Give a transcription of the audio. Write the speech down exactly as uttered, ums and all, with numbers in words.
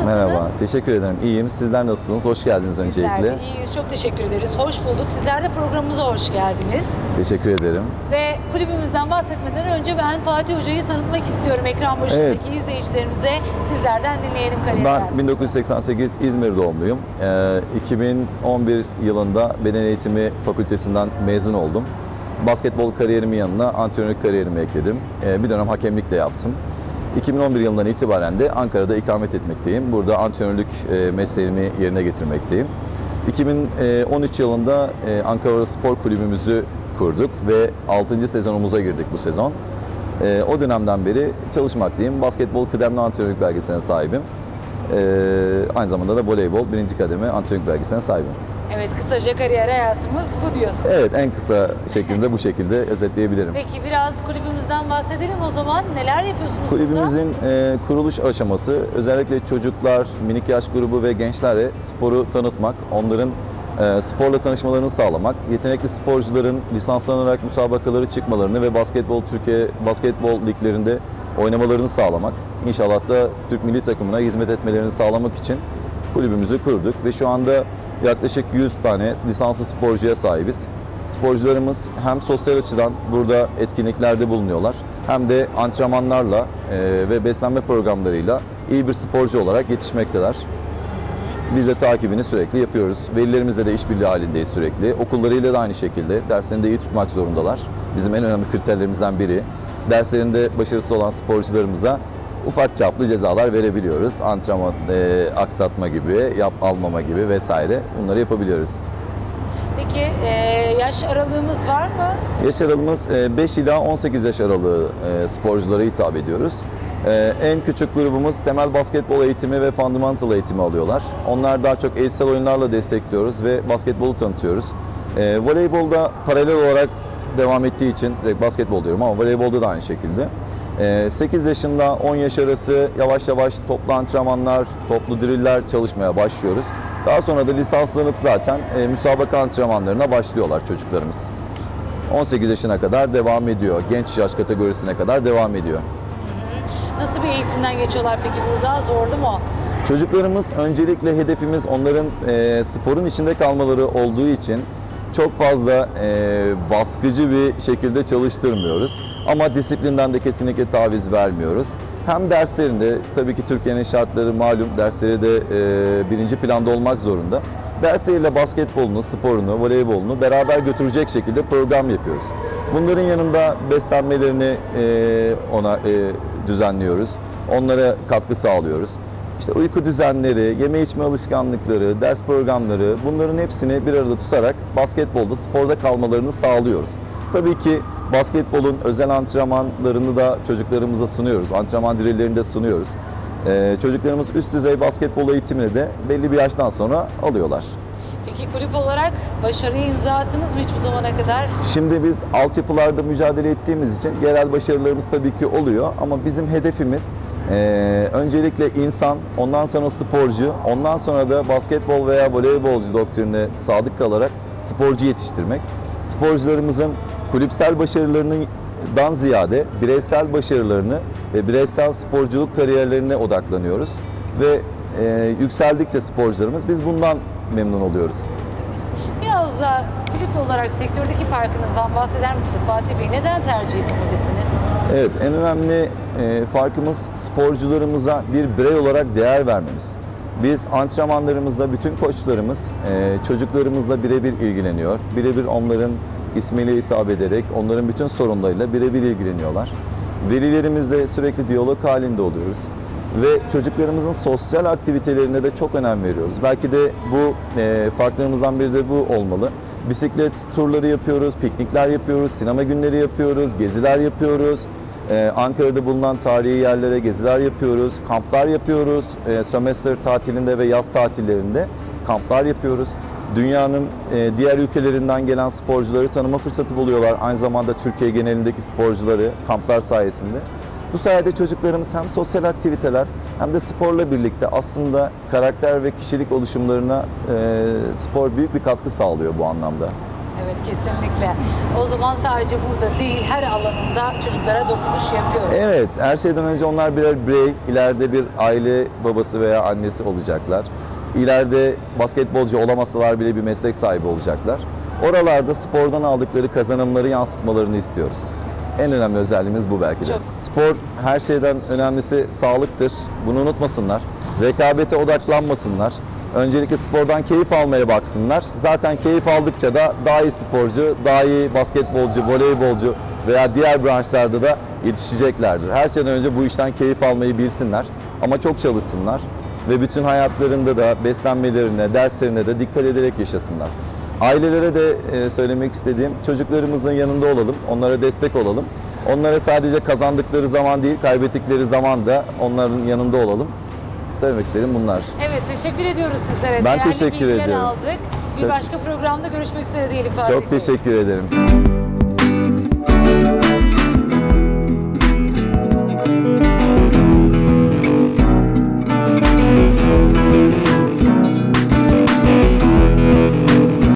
Nasılsınız? Merhaba, teşekkür ederim. İyiyim. Sizler nasılsınız? Hoş geldiniz öncelikle. Bizler de iyiyiz. Çok teşekkür ederiz. Hoş bulduk. Sizler de programımıza hoş geldiniz. Teşekkür ederim. Ve kulübümüzden bahsetmeden önce ben Fatih Hoca'yı tanıtmak istiyorum. Ekran başındaki Evet. izleyicilerimize sizlerden dinleyelim kariyer Ben hayatınızı. bin dokuz yüz seksen sekiz İzmir doğumluyum. Ee, iki bin on bir yılında Beden Eğitimi Fakültesinden mezun oldum. Basketbol kariyerimin yanına antrenörlük kariyerimi ekledim. Ee, bir dönem hakemlik de yaptım. iki bin on bir yılından itibaren de Ankara'da ikamet etmekteyim. Burada antrenörlük e, mesleğimi yerine getirmekteyim. iki bin on üç yılında e, Ankara Spor Kulübümüzü kurduk ve altıncı sezonumuza girdik bu sezon. E, o dönemden beri çalışmaktayım. Basketbol kıdemli antrenörlük belgesine sahibim. E, aynı zamanda da voleybol birinci kademe antrenörlük belgesine sahibim. Evet, kısaca kariyer hayatımız bu diyorsunuz. Evet, en kısa şeklinde bu şekilde özetleyebilirim. Peki biraz kulübümüzden bahsedelim o zaman. Neler yapıyorsunuz Kulübümüzün e, kuruluş aşaması özellikle çocuklar, minik yaş grubu ve gençlere sporu tanıtmak, onların e, sporla tanışmalarını sağlamak, yetenekli sporcuların lisanslanarak müsabakaları çıkmalarını ve basketbol Türkiye basketbol liglerinde oynamalarını sağlamak, İnşallah da Türk milli takımına hizmet etmelerini sağlamak için kulübümüzü kurduk ve şu anda yaklaşık yüz tane lisanslı sporcuya sahibiz. Sporcularımız hem sosyal açıdan burada etkinliklerde bulunuyorlar hem de antrenmanlarla e, ve beslenme programlarıyla iyi bir sporcu olarak yetişmekteler. Biz de takibini sürekli yapıyoruz. Velilerimizle de işbirliği halindeyiz sürekli. Okullarıyla da aynı şekilde derslerini de iyi tutmak zorundalar. Bizim en önemli kriterlerimizden biri. Derslerinde başarısı olan sporcularımıza ufak çaplı cezalar verebiliyoruz. Antrenman e, aksatma gibi, yap almama gibi vesaire bunları yapabiliyoruz. Peki e, yaş aralığımız var mı? Yaş aralığımız beş ila on sekiz yaş aralığı e, sporculara hitap ediyoruz. E, en küçük grubumuz temel basketbol eğitimi ve fundamental eğitimi alıyorlar. Onlar daha çok eğitsel oyunlarla destekliyoruz ve basketbolu tanıtıyoruz. E, voleybolda paralel olarak devam ettiği için, basketbol diyorum ama voleybolda da aynı şekilde. sekiz yaşında on yaş arası yavaş yavaş toplu antrenmanlar, toplu driller çalışmaya başlıyoruz. Daha sonra da lisanslanıp zaten e, müsabaka antrenmanlarına başlıyorlar çocuklarımız. on sekiz yaşına kadar devam ediyor. Genç yaş kategorisine kadar devam ediyor. Nasıl bir eğitimden geçiyorlar peki burada? Zorlu mu? Çocuklarımız öncelikle hedefimiz onların e, sporun içinde kalmaları olduğu için çok fazla e, baskıcı bir şekilde çalıştırmıyoruz. Ama disiplinden de kesinlikle taviz vermiyoruz. Hem derslerinde, tabii ki Türkiye'nin şartları malum, dersleri de e, birinci planda olmak zorunda. Dersleriyle basketbolunu, sporunu, voleybolunu beraber götürecek şekilde program yapıyoruz. Bunların yanında beslenmelerini e, ona e, düzenliyoruz. Onlara katkı sağlıyoruz. İşte uyku düzenleri, yeme içme alışkanlıkları, ders programları bunların hepsini bir arada tutarak basketbolda, sporda kalmalarını sağlıyoruz. Tabii ki basketbolun özel antrenmanlarını da çocuklarımıza sunuyoruz. Antrenman drillerini de sunuyoruz. Ee, çocuklarımız üst düzey basketbol eğitimini de belli bir yaştan sonra alıyorlar. Peki kulüp olarak başarıya imza attınız mı hiç bu zamana kadar? Şimdi biz altyapılarda mücadele ettiğimiz için yerel başarılarımız tabii ki oluyor ama bizim hedefimiz e, öncelikle insan, ondan sonra sporcu, ondan sonra da basketbol veya voleybolcu doktrinine sadık kalarak sporcu yetiştirmek. Sporcularımızın kulüpsel başarılarından ziyade bireysel başarılarını ve bireysel sporculuk kariyerlerine odaklanıyoruz ve e, yükseldikçe sporcularımız biz bundan memnun oluyoruz. Evet. Biraz da kulüp olarak sektördeki farkınızdan bahseder misiniz Fatih Bey? Neden tercih etmelisiniz? Evet, en önemli e, farkımız sporcularımıza bir birey olarak değer vermemiz. Biz antrenmanlarımızda bütün koçlarımız e, çocuklarımızla birebir ilgileniyor. Birebir onların ismiyle hitap ederek onların bütün sorunlarıyla birebir ilgileniyorlar. Velilerimizle sürekli diyalog halinde oluyoruz. Ve çocuklarımızın sosyal aktivitelerine de çok önem veriyoruz. Belki de bu e, farklarımızdan biri de bu olmalı. Bisiklet turları yapıyoruz, piknikler yapıyoruz, sinema günleri yapıyoruz, geziler yapıyoruz. Ee, Ankara'da bulunan tarihi yerlere geziler yapıyoruz, kamplar yapıyoruz. Ee, sömestr tatilinde ve yaz tatillerinde kamplar yapıyoruz. Dünyanın e, diğer ülkelerinden gelen sporcuları tanıma fırsatı buluyorlar. Aynı zamanda Türkiye genelindeki sporcuları kamplar sayesinde. Bu sayede çocuklarımız hem sosyal aktiviteler hem de sporla birlikte aslında karakter ve kişilik oluşumlarına e, spor büyük bir katkı sağlıyor bu anlamda. Evet, kesinlikle. O zaman sadece burada değil, her alanında çocuklara dokunuş yapıyoruz. Evet, her şeyden önce onlar birer birey, ileride bir aile babası veya annesi olacaklar. İleride basketbolcu olamasalar bile bir meslek sahibi olacaklar. Oralarda spordan aldıkları kazanımları yansıtmalarını istiyoruz. En önemli özelliğimiz bu belki de. Çok. Spor her şeyden önemlisi sağlıktır. Bunu unutmasınlar. Rekabete odaklanmasınlar. Öncelikle spordan keyif almaya baksınlar. Zaten keyif aldıkça da daha iyi sporcu, daha iyi basketbolcu, voleybolcu veya diğer branşlarda da yetişeceklerdir. Her şeyden önce bu işten keyif almayı bilsinler ama çok çalışsınlar ve bütün hayatlarında da beslenmelerine, derslerine de dikkat ederek yaşasınlar. Ailelere de e, söylemek istediğim, çocuklarımızın yanında olalım, onlara destek olalım. Onlara sadece kazandıkları zaman değil, kaybettikleri zaman da onların yanında olalım. Söylemek istediğim bunlar. Evet, teşekkür ediyoruz sizlere. Ben Değerli teşekkür bilgiler ediyorum. aldık. Bir Çok- başka programda görüşmek üzere diyelim Fatih Çok Bey. teşekkür ederim.